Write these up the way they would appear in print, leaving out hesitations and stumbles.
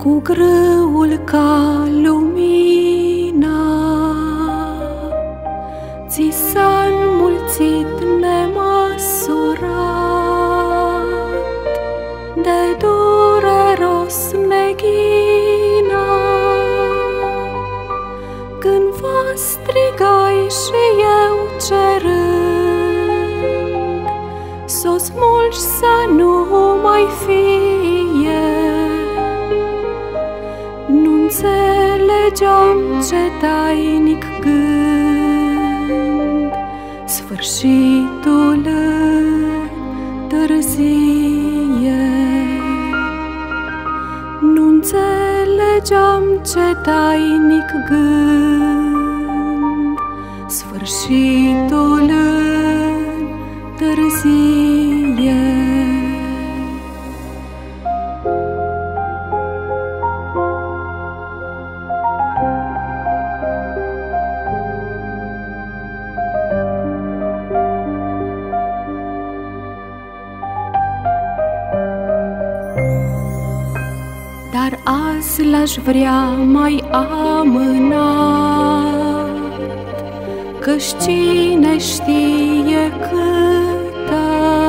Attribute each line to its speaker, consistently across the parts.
Speaker 1: cu grâul ca lumina, ți s-a înmulțit nemăsurat, de dureros neghina. Când vă strigai și eu cerând, s-o smulgi să nu mai fie, nu-nțelegeam ce tainic gând sfârșitul întârzie. Nu-nțelegeam ce tainic gând sfârșitul întârzie. Dar azi l-aș vrea mai amânat, că-și cine știe câtă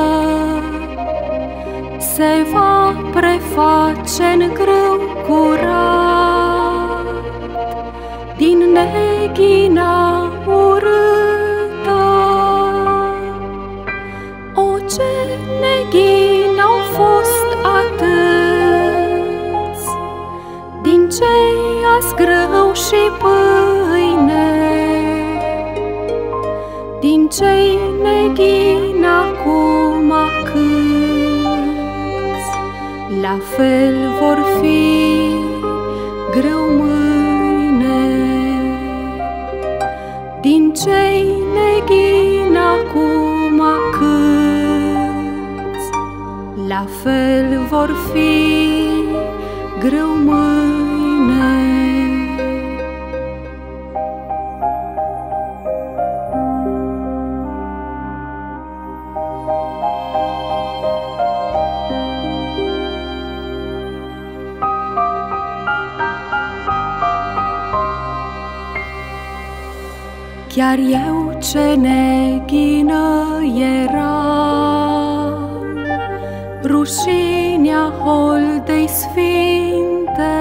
Speaker 1: se va preface-n grâu curat din neghina urâtă. O, ce neghin au fost atâți din cei azi grâu și pâine, din cei neghin acum câți, la fel vor fi grâu mâine. Din cei neghin acum câți, la fel vor fi grâu mâine. Chiar eu ce neghină eram, rușinea holdei sfinte,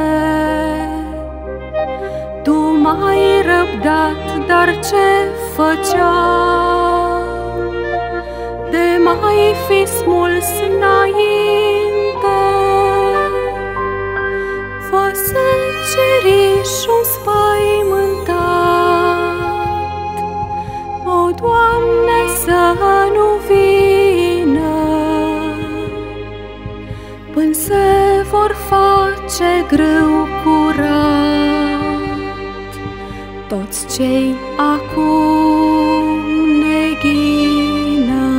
Speaker 1: tu m-ai răbdat, dar ce făceam de mai fi smuls înainte? Fă secerișul spăimântat, o, Doamne, să nu vină, până se vor face grâu curat toți cei acum neghină,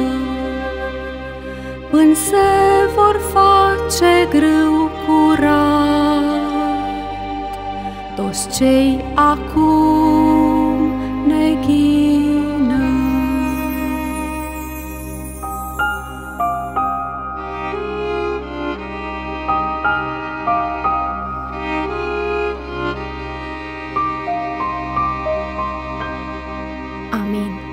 Speaker 1: până se vor face grâu curat toți cei acum neghină. Amin.